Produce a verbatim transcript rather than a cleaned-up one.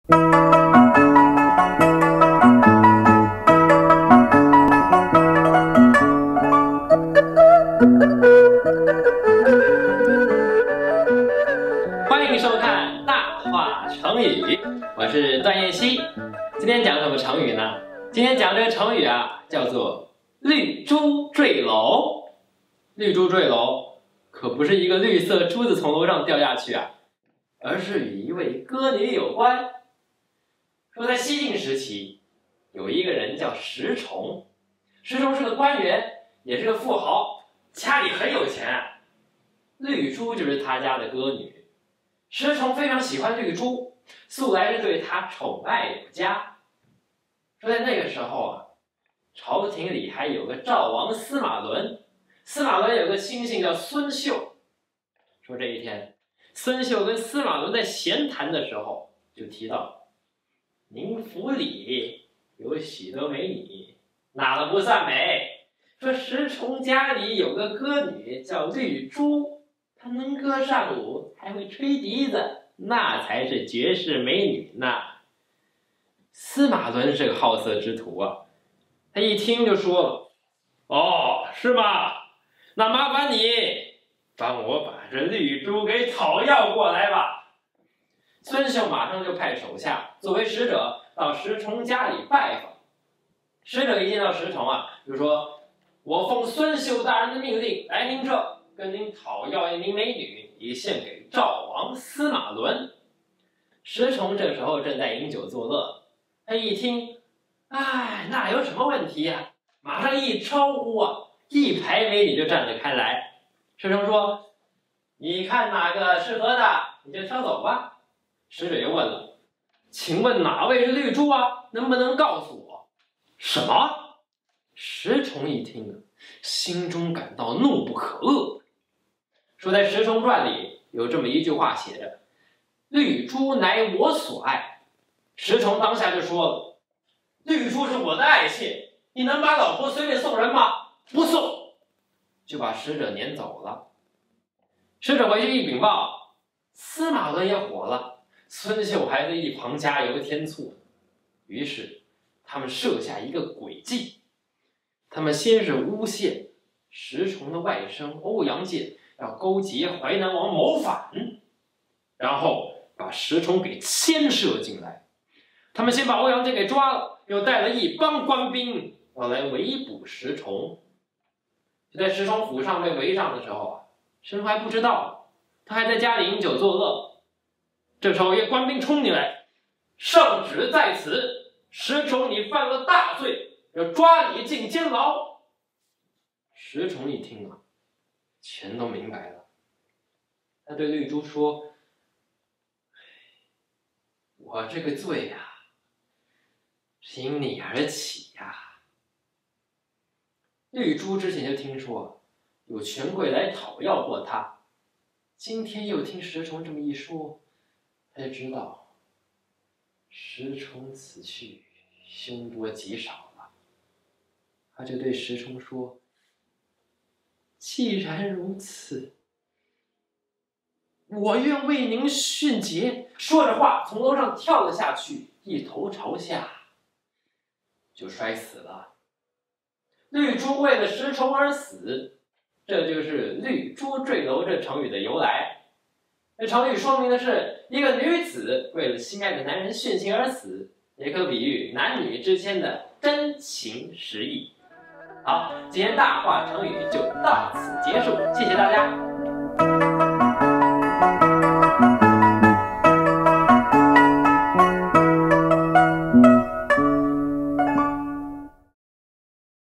欢迎收看《大话成语》，我是段燕西。今天讲什么成语呢？今天讲这个成语啊，叫做“绿珠坠楼”。绿珠坠楼可不是一个绿色珠子从楼上掉下去啊，而是与一位歌女有关。说在西晋时期，有一个人叫石崇，石崇是个官员，也是个富豪，家里很有钱啊。绿珠就是他家的歌女。石崇非常喜欢绿珠，素来是对她宠爱有加。说在那个时候啊，朝廷里还有个赵王司马伦，司马伦有个亲信叫孙秀。说这一天，孙秀跟司马伦在闲谈的时候，就提到您府里有许多美女，哪个不算美？说石崇家里有个歌女叫绿珠，她能歌善舞，还会吹笛子，那才是绝世美女呢。司马伦是个好色之徒啊，他一听就说了：“哦，是吗？那麻烦你帮我把这绿珠给讨要过来吧。”孙秀马上就派手下作为使者到石崇家里拜访。使者一见到石崇啊，就说：“我奉孙秀大人的命令来您这，跟您讨要一名美女，以献给赵王司马伦。”石崇这时候正在饮酒作乐，他一听，哎，那有什么问题呀、啊？马上一招呼啊，一排美女就站了开来。石崇说：“你看哪个适合的，你就挑走吧。”使者又问了：“请问哪位是绿珠啊？能不能告诉我？”什么？石崇一听啊，心中感到怒不可遏。说在《石崇传》里有这么一句话写着：“绿珠乃我所爱。”石崇当下就说了：“绿珠是我的爱妾，你能把老婆随便送人吗？不送！”就把使者撵走了。使者回去一禀报，司马伦也火了，孙秀还在一旁加油添醋。于是他们设下一个诡计，他们先是诬陷石崇的外甥欧阳建要勾结淮南王谋反，然后把石崇给牵涉进来。他们先把欧阳建给抓了，又带了一帮官兵要来围捕石崇。就在石崇府上被围上的时候啊，石崇还不知道，他还在家里饮酒作乐。这时候一个官兵冲进来：“圣旨在此，石崇你犯了大罪，要抓你进监牢。”石崇一听啊，全都明白了。他对绿珠说：“我这个罪呀、啊，因你而起呀、啊。”绿珠之前就听说有权贵来讨要过他，今天又听石崇这么一说，他就知道石崇此去凶多吉少了。他就对石崇说：“既然如此，我愿为您殉节。”说着话，从楼上跳了下去，一头朝下就摔死了。绿珠为了石崇而死，这就是绿珠坠楼这成语的由来。这成语说明的是一个女子为了心爱的男人殉情而死，也可比喻男女之间的真情实意。好，今天大话成语就到此结束，谢谢大家。